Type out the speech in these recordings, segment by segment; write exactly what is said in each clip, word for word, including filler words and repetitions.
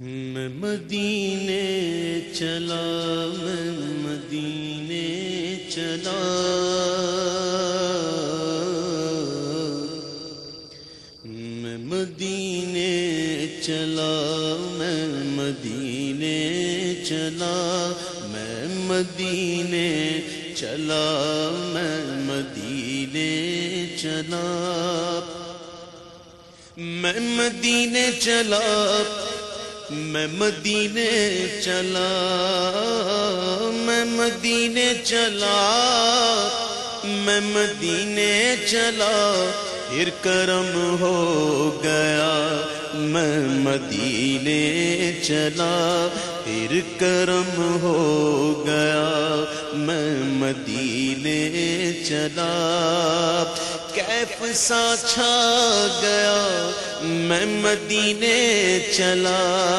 میں مدینے چلا میں مدینے چلا میں مدینے چلا میں مدینے چلا میں مدینے چلا میں مدینے چلا میں مدینے چلا میں مدینے چلا میں مدینے چلا میں مدینے چلا پھر کرم ہو گیا میں مدینے چلا پھر کرم ہو گیا میں مدینے چلا کیف سا چھا گیا میں مدینے چلا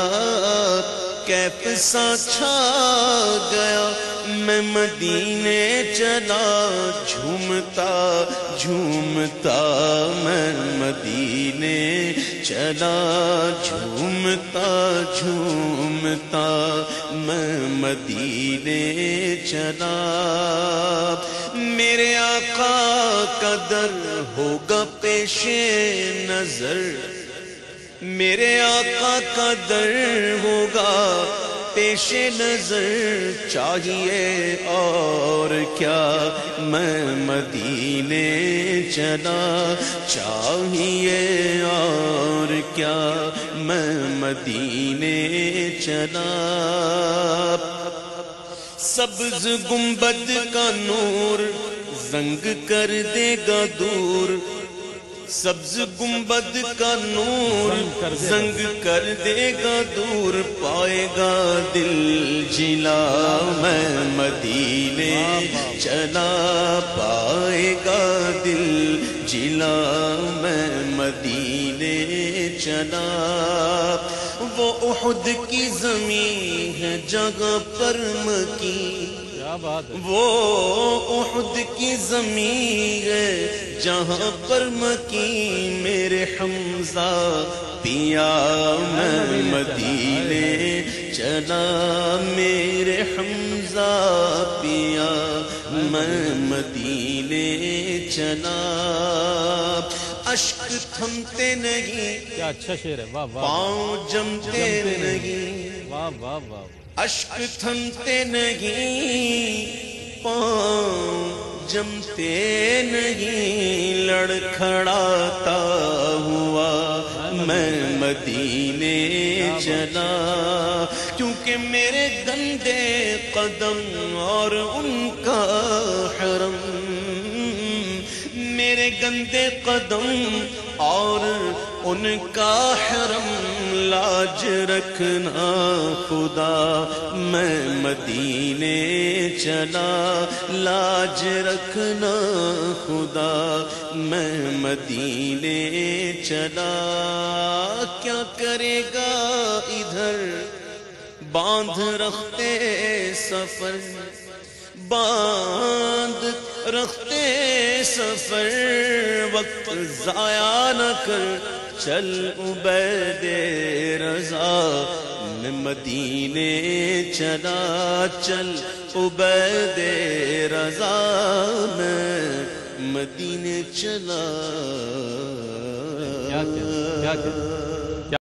کیف سا چھا گیا میں مدینے چلا جھومتا جھومتا میں مدینے چلا جھومتا جھومتا میں مدینے چلا میرے آقا کا در ہوگا پیش نظر میرے آقا کا در ہوگا پیش نظر چاہیے اور کیا میں مدینے چلا چاہیے اور کیا میں مدینے چلا سبز گنبد کا نور زنگ کر دے گا دور سبز گنبد کا نور زنگ کر دے گا دور پائے گا دل جلا میں مدینے چلا پائے گا دل جلا میں مدینے چلا وہ احد کی زمین ہے جگہ پر مکی وہ احد کی زمین ہے جہاں پر مکی میرے حمزہ پیا میں مدینے چلا میرے حمزہ پیا میں مدینے چلا اشک تھمتے نہیں کیا اچھا شعر ہے واہ واہ پاؤں جمتے نہیں واہ واہ واہ اشک تھمتے نہیں پاؤں جمتے نہیں لڑکھڑاتا ہوا میں مدینے چلا کیونکہ میرے گندے قدم اور ان کا حرم میرے گندے قدم اور ان کا حرم لاج رکھنا خدا میں مدینے چلا لاج رکھنا خدا میں مدینے چلا کیا کرے گا ادھر باندھ رکھتے سفر باندھ رکھتے سفر وقت ضائع نہ کر چل عبید رضا میں مدینے چلا چل عبید رضا میں مدینے چلا کیا کیا کیا